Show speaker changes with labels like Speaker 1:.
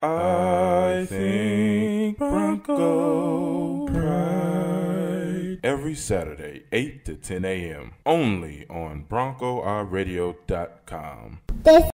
Speaker 1: I think Bronco Pride. Every Saturday, 8 to 10 a.m. Only on BroncoRadio.com.